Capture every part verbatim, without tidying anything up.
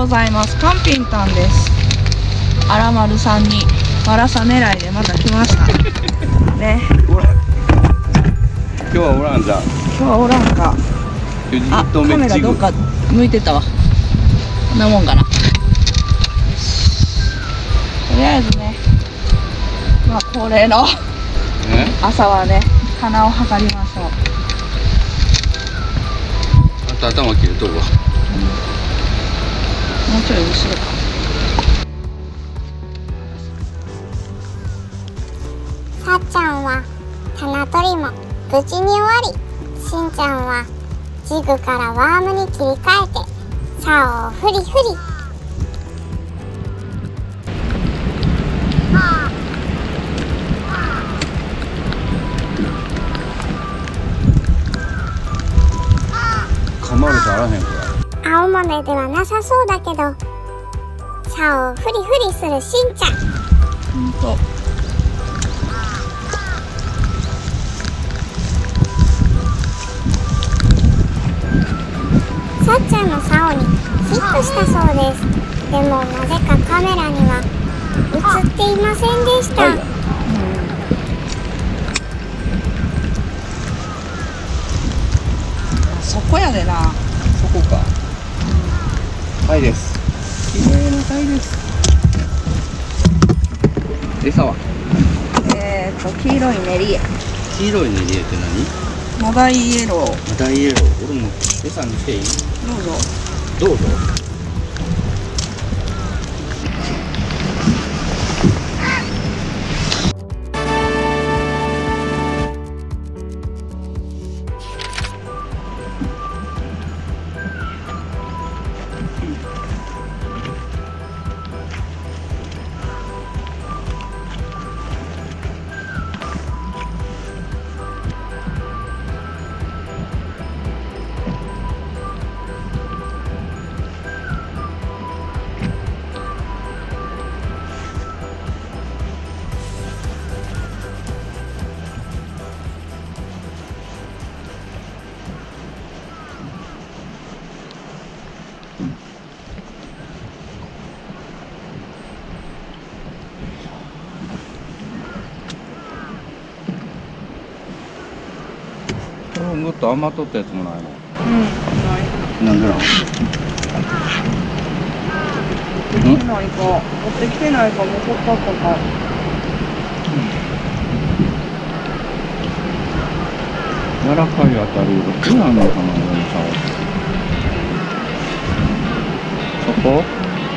ございます。カンピンタンです。あらまるさんにワラサ狙いでまた来ましたね。 今日はおらんじゃん。 今日はおらんか。あ、カメラどっか向いてたわ。こんなもんかな。とりあえずね、まあ恒例の朝はね、鼻を測りましょう。 あんた頭切れとるわ。 うん、もうちょい後ろか。 さっちゃんは棚取りも無事に終わり、しんちゃんはジグからワームに切り替えて竿をフリフリ。 噛まれてあらへんこれ。青豆ではなさそうだけど竿をフリフリするしんちゃん。 ほんと。 さっちゃんの竿にヒットしたそうです。でもなぜかカメラには映っていませんでした。うん、 そこやでな。 そこか。タイです。綺麗なタイです。餌はえーっと黄色い練り絵。 黄色い練り絵って何？ マダイイエロー。 マダイイエロー。俺も餌にしていい？ どうぞ。 どうぞ。ぐっと余っとったやつもないの？うん、ない。なんでなの？持ってきてないか、持ってきてないか、残ったったか。 柔らかいあたりがどうなのかな、俺の竿。そこ？そこ。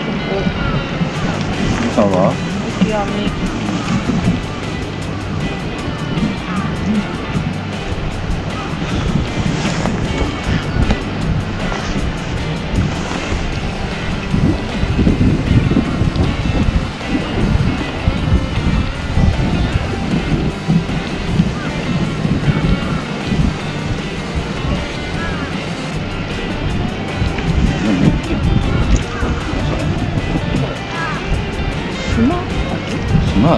餌は？ オキアミ。 まあ、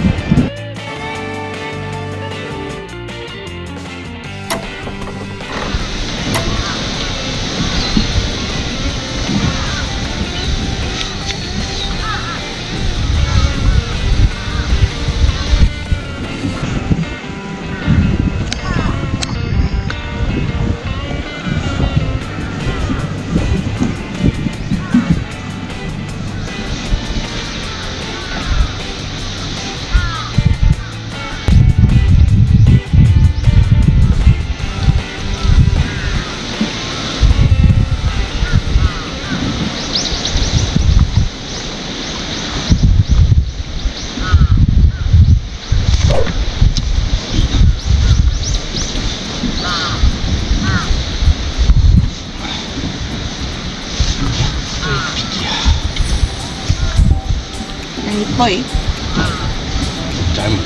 いっぱい？ じゃあもう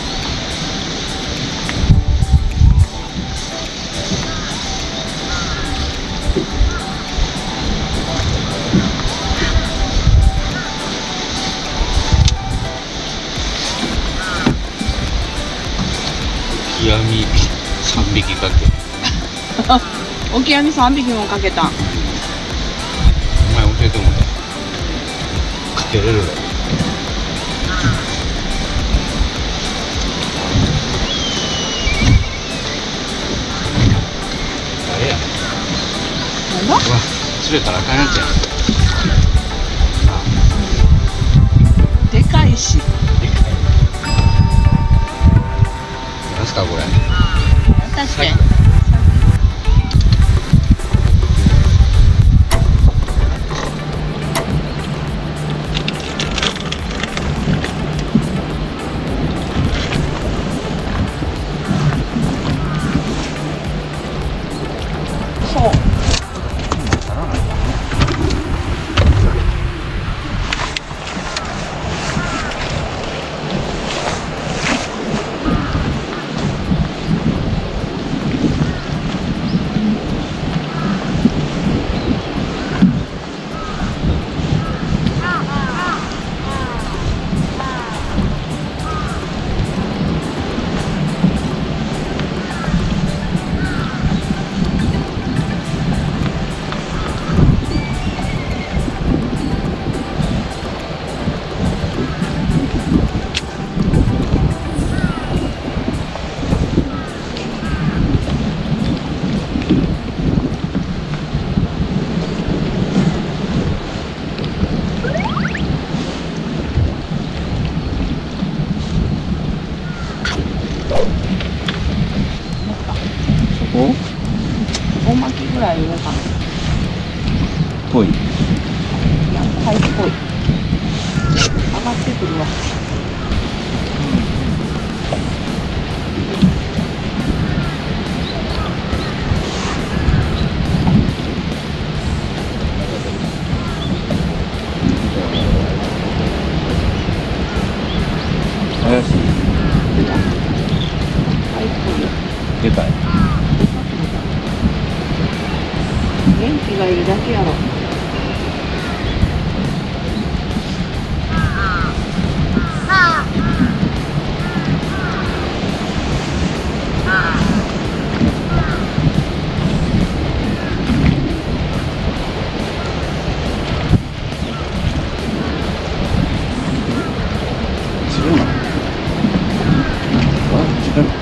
オキアミさんびきかけオキアミさんびきもかけた。 お前教えてもらった。 けれる。あれや。 なんだ？ うわ、釣れたらあかんやつや。 でかいし。 なんすかこれ。 確かに。そう。 お？ 大巻きぐらい入れたの。 ぽい。 いや、タイっぽい。上がってくるわ。 怪しい。 タイっぽいよ。 でかい。 元気がいいだけやろ。 釣れない。あ、釣れない。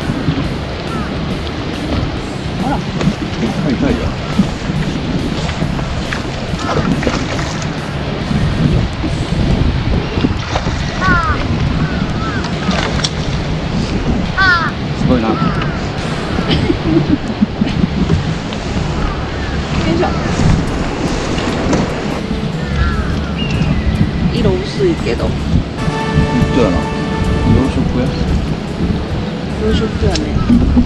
ほら。 痛い痛いよ。すごいな。 よいしょ。色薄いけど。 本当やな。養殖や。 養殖やね。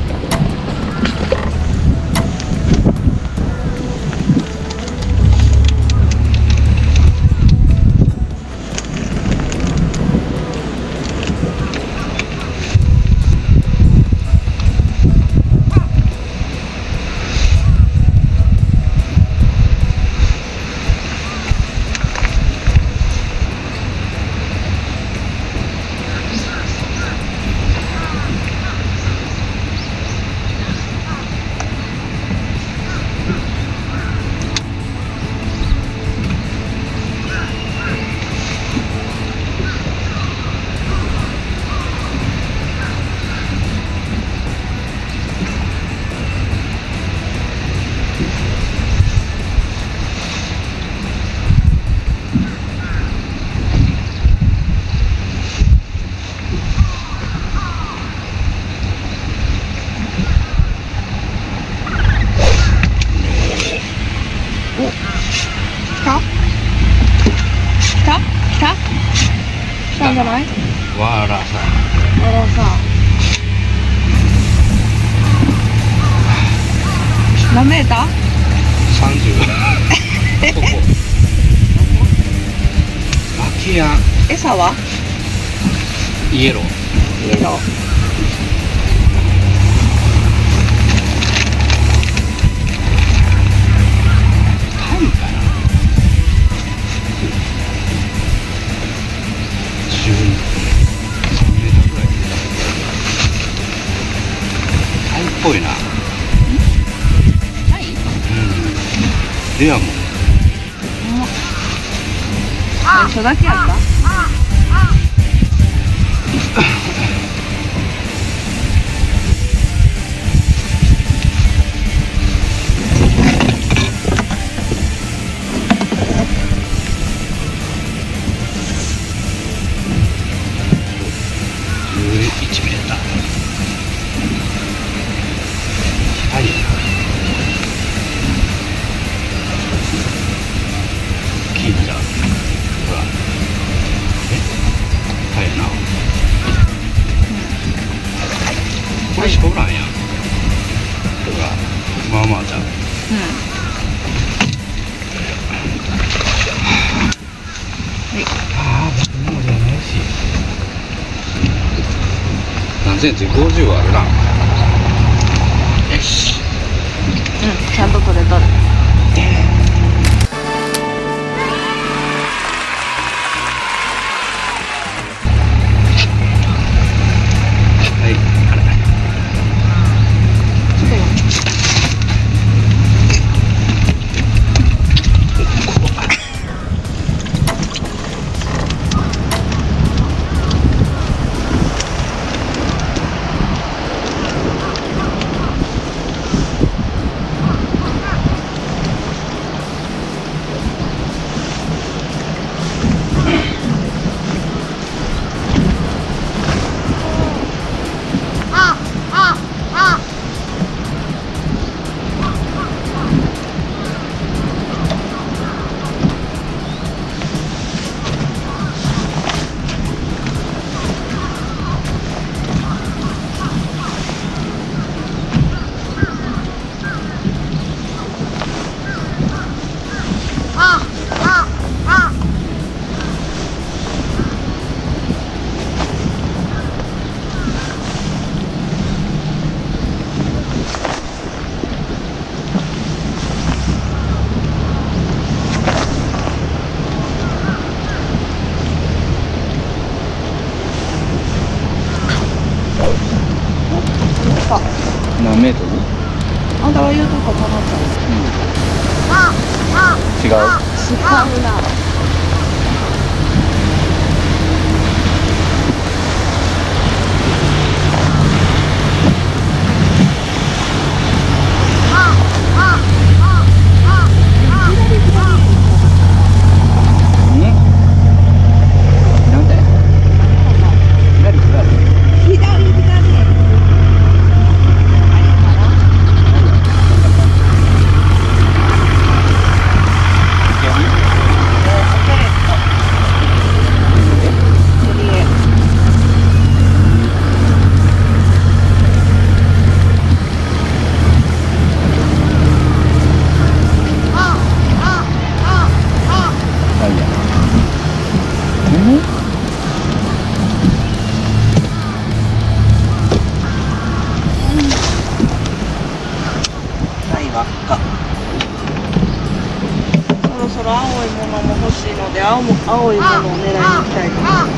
じゃない？ わらさ。 あらさ。何メーター？ 三十。ここ。空き家。 餌は？ イエロー。 イエロー。 っぽいな。 ない？ うん。レアも。 あ最初だけやった？ じゅういちメーター。はいな。聞いた。ほら。え？はいな。これしかおらんやん。ほら、まあまあじゃん。うん。ああ、僕もじゃないし。何センチ？ごじゅうあるな。よし。 うん、ちゃんと取れとる。 はい、あれ。何メートル？ あんたが言うとこかなった。 うん。違う。 違うな。そろそろ青いものも欲しいので、青も青いものを狙いに行きたいと思います。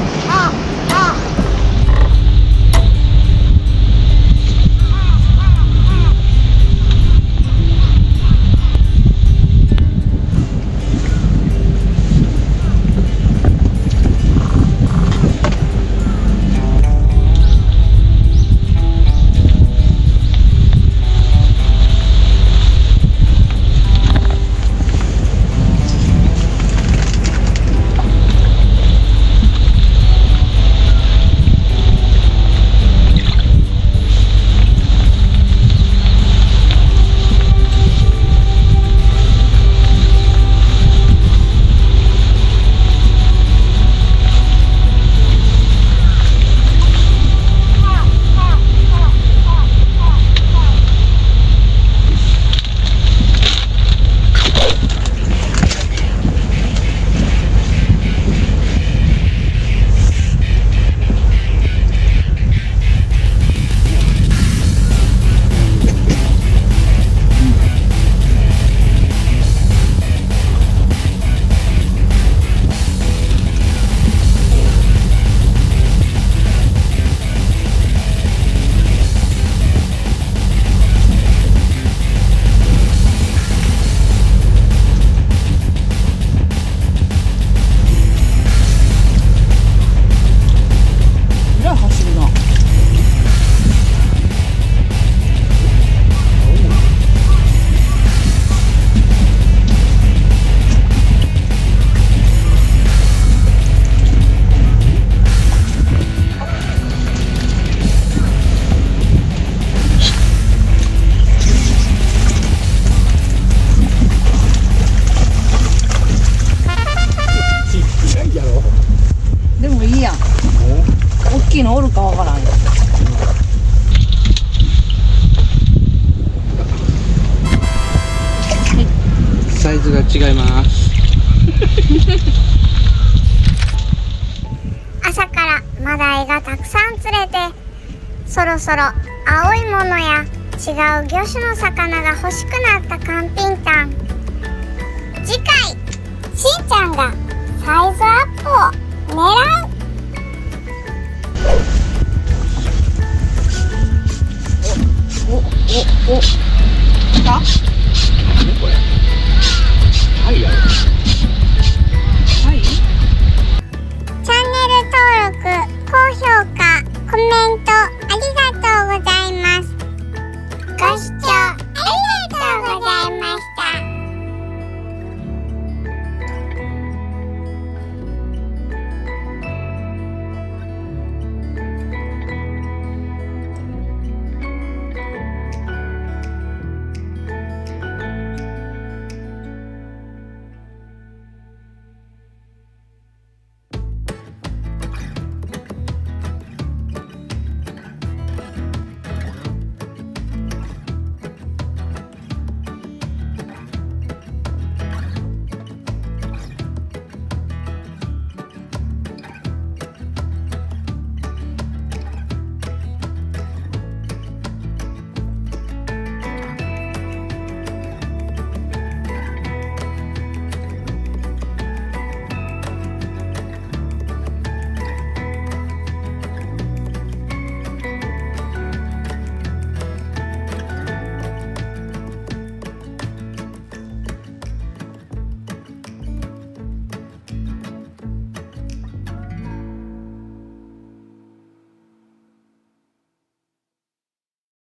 が違います。 朝からマダイがたくさん釣れて、そろそろ青いものや違う魚種の魚が欲しくなったカンピンタン。次回、しんちゃんがサイズアップを狙う。おおおお